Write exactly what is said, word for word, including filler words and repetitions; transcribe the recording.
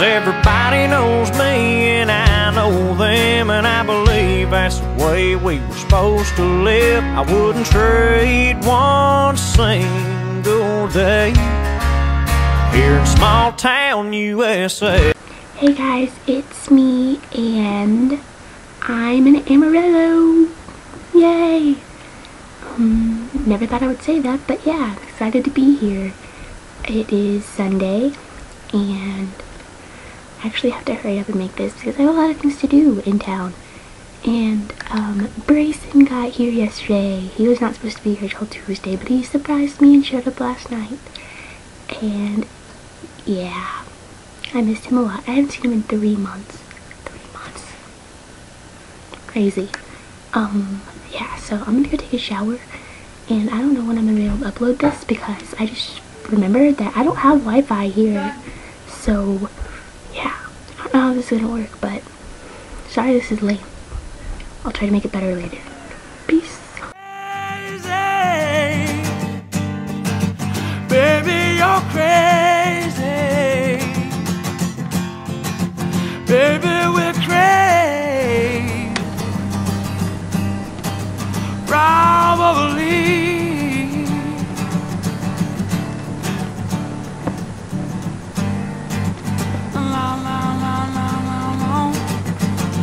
everybody knows me and I know them, and I believe that's the way we were supposed to live. I wouldn't trade one single day here in small town U S A. Hey guys, it's me and I'm an Amarillo. Yay! Um, never thought I would say that, but yeah, I'm excited to be here. It is Sunday and I actually have to hurry up and make this because I have a lot of things to do in town. And um, Brayson got here yesterday. He was not supposed to be here till Tuesday, but he surprised me and showed up last night. And yeah, I missed him a lot. I haven't seen him in three months. Three months. Crazy. Um, yeah, so I'm gonna go take a shower. And I don't know when I'm gonna be able to upload this because I just remembered that I don't have Wi-Fi here. So, yeah. I don't know how this is gonna work, but sorry this is late. I'll try to make it better later. Peace. Crazy. Baby, you're crazy. Baby, we're crazy. Probably